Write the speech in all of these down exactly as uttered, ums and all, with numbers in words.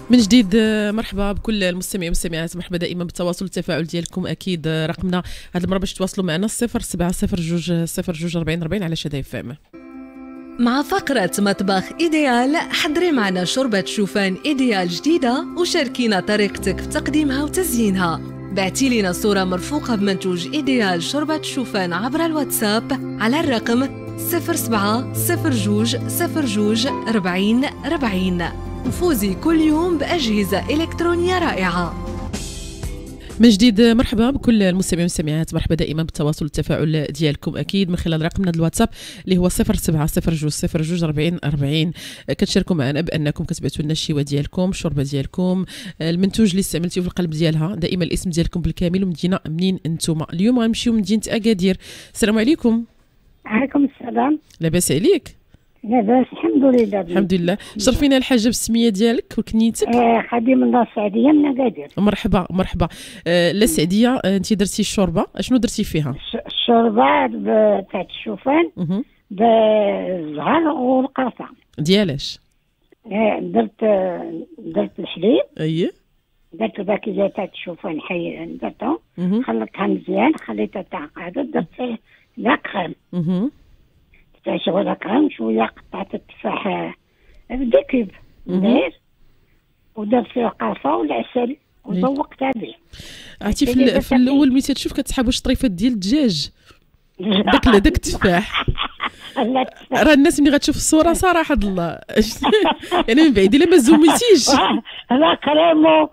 من جديد مرحبا بكل المستمعين والمستمعات، مرحبا دائما بالتواصل والتفاعل ديالكم. اكيد رقمنا هذه المره باش تواصلوا معنا صفر سبعة صفر جوج صفر جوج أربعين أربعين على شدايف فام. مع فقرة مطبخ إيديال حضري معنا شوربة شوفان إيديال جديدة وشاركينا طريقتك في تقديمها وتزيينها. بعتي لنا صورة مرفوقة بمنتوج إيديال شوربة شوفان عبر الواتساب على الرقم صفر سبعة صفر جوج صفر جوج أربعين أربعين وفوزي كل يوم بأجهزة إلكترونية رائعة. من جديد مرحبا بكل المستمعين والمستمعات، مرحبا دائما بالتواصل والتفاعل ديالكم اكيد من خلال رقمنا الواتساب اللي هو صفر سبعة صفر جوج صفر جوج أربعين أربعين. كتشاركوا معنا بانكم كتبعثوا لنا الشيوه ديالكم، الشوربه ديالكم، المنتوج اللي استعملتيه في القلب ديالها، دائما الاسم ديالكم بالكامل ومدينه منين انتم. اليوم غنمشيو من مدينه اكادير. السلام عليكم. عليكم السلام. لاباس عليك؟ لاباس الحمد لله. الحمد لله. شرفينا الحاجه بالسميه ديالك وكنيتك. آه خديم الله السعديه من اكادير. مرحبا مرحبا. آه لا سعديه، انت درتي الشوربه، اشنو درتي فيها؟ الشوربه تاع الشوفان بالزهر والقرصه. ديالاش؟ آه درت درت الحليب. اييه. درت الباكيه تاع الشوفان حي درتهم، خلطتها مزيان، خليتها تعقد، درت لا كريم. اها. شويه لا كريم، شويه قطعت التفاح بديكيب داير، ودرت فيه القرفه والعسل وذوقت به. عرفتي في, في الاول ملي تشوف كتسحب الشطريفات ديال الدجاج داك داك التفاح. راه الناس ملي غتشوف الصوره صراحه الله يعني من بعيد الا ما زوميتيش لا كريمو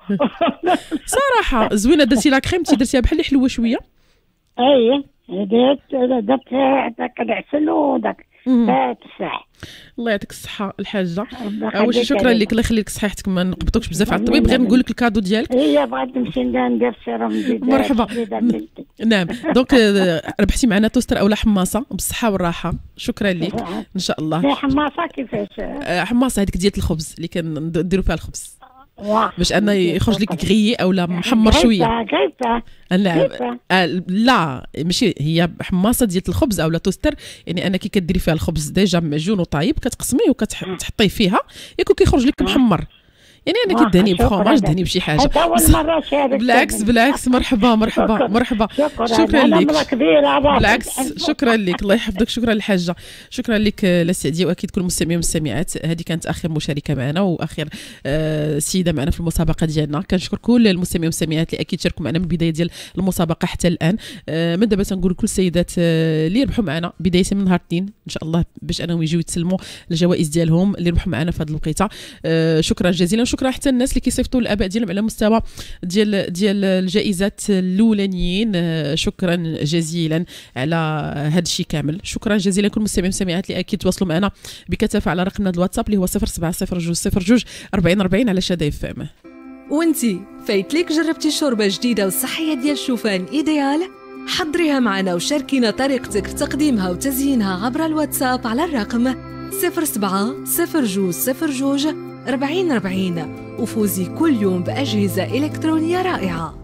صراحه زوينه. درتي لا كريم تي درتيها بحال اللي حلوه شويه. اي درت درت داك العسل وداك التفاح. الله يعطيك الصحه الحاجه. واش شكرا لك، الله يخليك صحيحتك، ما نقبطوكش بزاف على الطبيب. غير نقول لك الكادو ديالك. هي بغيت نمشي ندير سيروم جديد. مرحبا. نعم دونك ربحتي معنا توستر اولا حماصه بالصحه والراحه. شكرا لك ان شاء الله. حماصه كيفاش؟ حماصه هذيك ديال الخبز اللي كنديروا فيها الخبز باش انا يخرج لك غريي اولا محمر شويه. لا لا ماشي هي حماصه ديال الخبز اولا توستر، يعني انا كي كديري فيها الخبز ديجا معجون وطايب كتقسميه وكتحطيه فيها ياكل كيخرج لك محمر. يعني انا كدهني بفرomاج دهني بشي حاجه. بالعكس بالعكس. مرحبا مرحبا مرحبا. شكرا لك. بالعكس شكرا لك، الله يحفظك. شكرا الحاجه، شكرا لك للسعديه. واكيد كل المستمعين والمستمعات، هذه كانت اخر مشاركه معنا واخر آه سيده معنا في المسابقه ديالنا. كنشكر كل المستمعين والمستمعات اللي اكيد شاركوا معنا من البدايه ديال المسابقه حتى الان. آه من دابا تنقول لكل السيدات آه اللي يربحوا معنا بدايه من نهار الاثنين ان شاء الله باش انهم يجيو يتسلموا الجوائز ديالهم اللي ربحوا معنا في هذه الوقيته. آه شكرا جزيلا. شكرا حتى الناس اللي كيصيفطوا الاباء ديالهم على مستوى ديال ديال الجائزات الاولانيين. شكرا جزيلا على هذا الشيء كامل. شكرا جزيلا كل المستمعين والمستمعات اللي اكيد تواصلوا معنا بكثافه على رقمنا الواتساب اللي هو صفر سبعة صفر جوج صفر جوج أربعين أربعين على شدايف فام. وانتي فايتليك جربتي شوربه جديده وصحيه ديال شوفان ايديال؟ حضريها معنا وشاركينا طريقتك في تقديمها وتزيينها عبر الواتساب على الرقم صفر سبعة صفر جوج صفر جوج أربعين أربعين وفوزي كل يوم بأجهزة إلكترونية رائعة.